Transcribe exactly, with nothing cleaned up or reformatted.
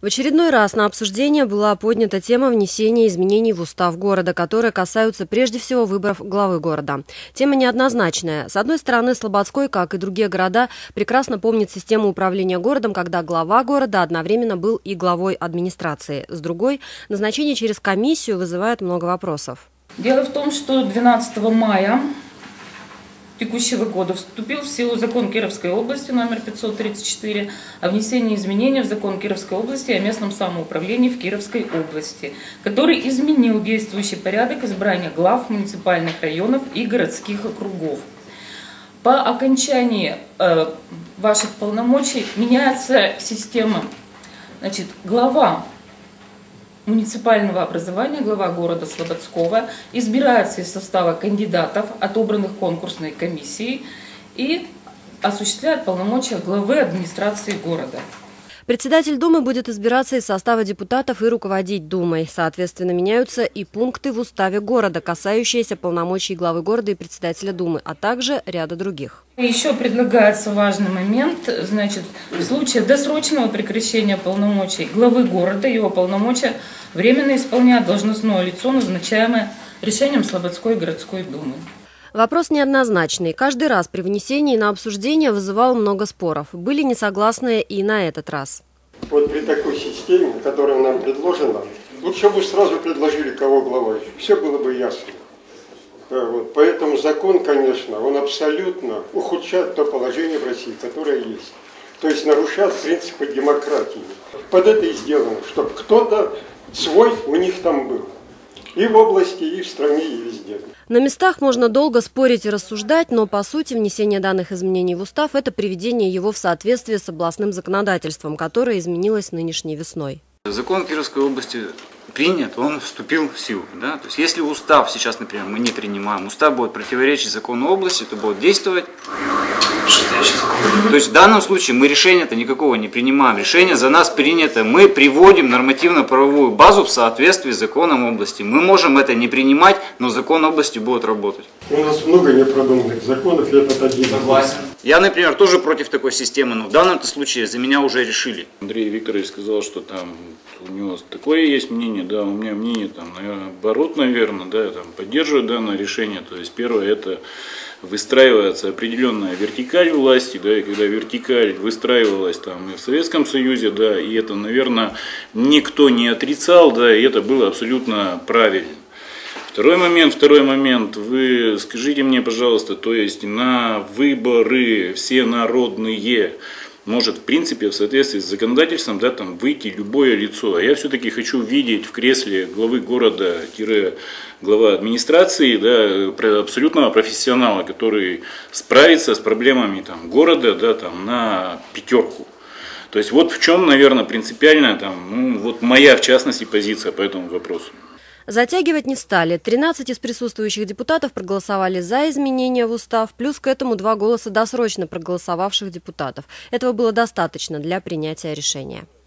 В очередной раз на обсуждение была поднята тема внесения изменений в устав города, которые касаются прежде всего выборов главы города. Тема неоднозначная. С одной стороны, Слободской, как и другие города, прекрасно помнит систему управления городом, когда глава города одновременно был и главой администрации. С другой, назначение через комиссию вызывает много вопросов. Дело в том, что двенадцатого мая текущего года вступил в силу закон Кировской области номер пятьсот тридцать четыре о внесении изменений в закон Кировской области о местном самоуправлении в Кировской области, который изменил действующий порядок избрания глав муниципальных районов и городских округов. По окончании э, ваших полномочий меняется система. Значит, глава муниципального образования, глава города Слободского, избирается из состава кандидатов, отобранных конкурсной комиссией, и осуществляет полномочия главы администрации города. Председатель Думы будет избираться из состава депутатов и руководить Думой. Соответственно, меняются и пункты в уставе города, касающиеся полномочий главы города и председателя Думы, а также ряда других. Еще предлагается важный момент. Значит, в случае досрочного прекращения полномочий главы города, его полномочия временно исполняет должностное лицо, назначаемое решением Слободской городской думы. Вопрос неоднозначный. Каждый раз при внесении на обсуждение вызывал много споров. Были несогласные и на этот раз. Вот при такой системе, которая нам предложена, лучше бы сразу предложили, кого главой. Все было бы ясно. Вот. Поэтому закон, конечно, он абсолютно ухудшает то положение в России, которое есть. То есть нарушает принципы демократии. Под это и сделано, чтобы кто-то свой у них там был. И в области, и в стране, и везде. На местах можно долго спорить и рассуждать, но по сути внесение данных изменений в устав – это приведение его в соответствие с областным законодательством, которое изменилось нынешней весной. Закон Кировской области принят, он вступил в силу. Да? То есть если устав сейчас, например, мы не принимаем, устав будет противоречить закону области, то будет действовать. То есть в данном случае мы решения-то никакого не принимаем. Решение за нас принято. Мы приводим нормативно-правовую базу в соответствии с законом области. Мы можем это не принимать, но закон области будет работать. У нас много непродуманных законов, я этот один. Согласен. Я, например, тоже против такой системы, но в данном случае за меня уже решили. Андрей Викторович сказал, что там у него такое есть мнение, да, у меня мнение там наоборот, наверное, да, я там поддерживаю данное решение. То есть первое, это выстраивается определенная вертикаль власти, да, и когда вертикаль выстраивалась там и в Советском Союзе, да, и это, наверное, никто не отрицал, да, и это было абсолютно правильно. Второй момент, второй момент, вы скажите мне, пожалуйста, то есть на выборы всенародные может, в принципе, в соответствии с законодательством, да, там выйти любое лицо. А я все-таки хочу видеть в кресле главы города, глава администрации, да, абсолютного профессионала, который справится с проблемами там, города, да, там, на пятерку. То есть вот в чем, наверное, принципиальная, там, ну, вот моя, в частности, позиция по этому вопросу. Затягивать не стали. тринадцать из присутствующих депутатов проголосовали за изменения в устав, плюс к этому два голоса досрочно проголосовавших депутатов. Этого было достаточно для принятия решения.